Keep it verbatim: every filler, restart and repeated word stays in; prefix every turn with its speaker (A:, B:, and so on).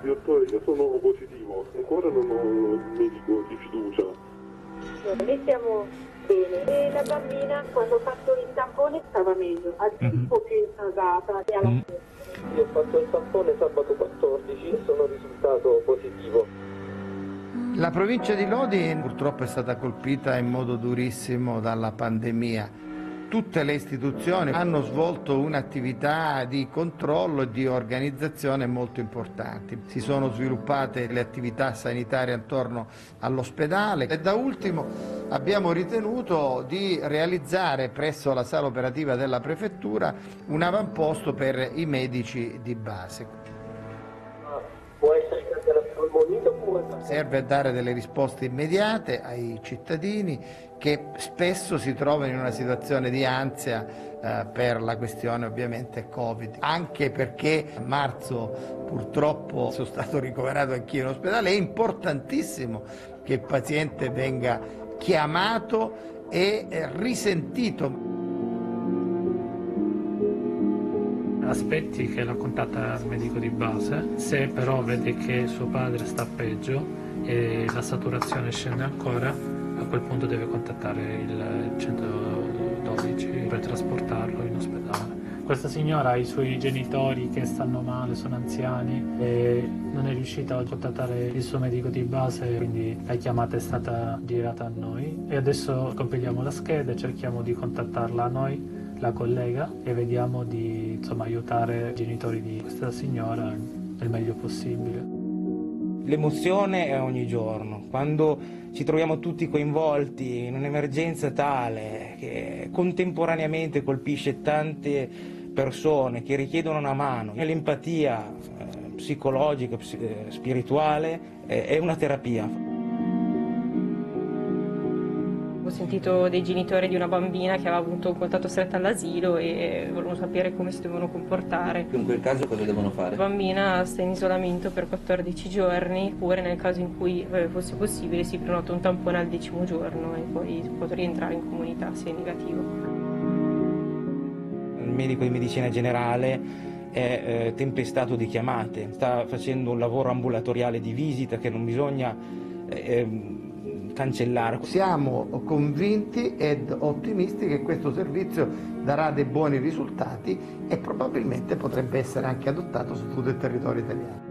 A: dottore, io sono positivo, ancora non ho il medico di fiducia.
B: Noi stiamo bene e la bambina quando ho fatto il tampone stava meglio, al tempo mm-hmm. più intasata e alla fine.
C: Mm. Io ho fatto il tampone sabato quattordici e sono risultato positivo.
D: La provincia di Lodi purtroppo è stata colpita in modo durissimo dalla pandemia. Tutte le istituzioni hanno svolto un'attività di controllo e di organizzazione molto importanti. Si sono sviluppate le attività sanitarie attorno all'ospedale e da ultimo abbiamo ritenuto di realizzare presso la sala operativa della prefettura un avamposto per i medici di base.
C: Può essere grazie alla polmonite oppure...
D: Serve a dare delle risposte immediate ai cittadini che spesso si trovano in una situazione di ansia eh, per la questione ovviamente Covid, anche perché a marzo purtroppo sono stato ricoverato anch'io in ospedale. È importantissimo che il paziente venga chiamato e risentito.
E: Aspetti che la contatta il medico di base, se però vede che suo padre sta peggio e la saturazione scende ancora, a quel punto deve contattare il centododici per trasportarlo in ospedale. Questa signora ha i suoi genitori che stanno male, sono anziani e non è riuscita a contattare il suo medico di base, quindi la chiamata è stata girata a noi e adesso compiliamo la scheda e cerchiamo di contattarla a noi, la collega, e vediamo di insomma, aiutare i genitori di questa signora il meglio possibile.
F: L'emozione è ogni giorno, quando ci troviamo tutti coinvolti in un'emergenza tale che contemporaneamente colpisce tante persone che richiedono una mano, l'empatia eh, psicologica, ps- eh, spirituale eh, è una terapia.
G: Ho sentito dei genitori di una bambina che aveva avuto un contatto stretto all'asilo e volevano sapere come si devono comportare.
H: In quel caso cosa devono fare?
G: La bambina sta in isolamento per quattordici giorni, oppure nel caso in cui fosse possibile si prenota un tampone al decimo giorno e poi può rientrare in comunità se è negativo.
F: Il medico di medicina generale è eh, tempestato di chiamate, sta facendo un lavoro ambulatoriale di visita che non bisogna eh, cancellare.
D: Siamo convinti ed ottimisti che questo servizio darà dei buoni risultati e probabilmente potrebbe essere anche adottato su tutto il territorio italiano.